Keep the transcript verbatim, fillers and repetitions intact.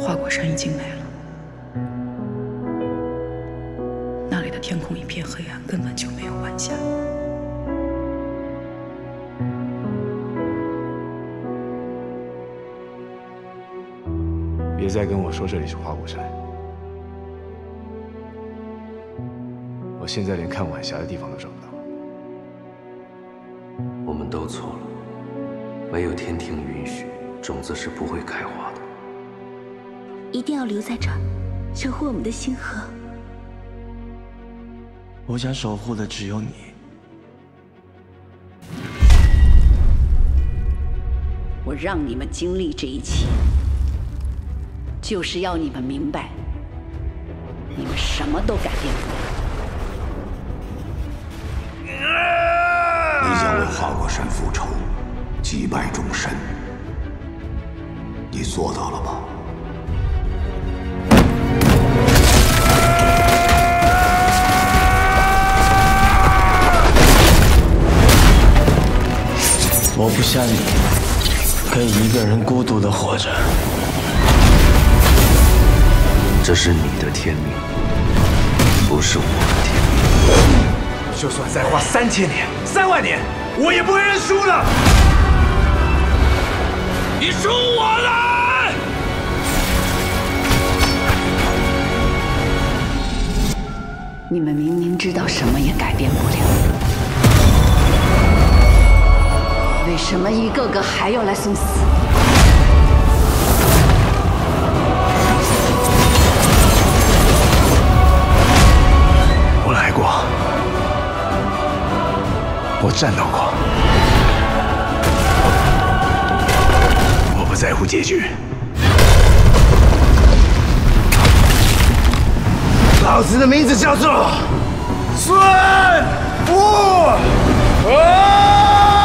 花果山已经没了，那里的天空一片黑暗，根本就没有晚霞。 别再跟我说这里是花果山，我现在连看晚霞的地方都找不到。 我们都错了，没有天庭允许，种子是不会开花的。 一定要留在这儿，守护我们的星河。 我想守护的只有你。 我让你们经历这一切，就是要你们明白，你们什么都改变不了。 你想为花果山复仇，击败众神，你做到了吗？ 我不像你，可以一个人孤独地活着。 这是你的天命，不是我的天命。 就算再花三千年、三万年，我也不会认输了。你输我了！ 你们明明知道什么也改变不了，为什么一个个还要来送死？ 我来过，我战斗过，我不在乎结局。老子的名字叫做孙悟空。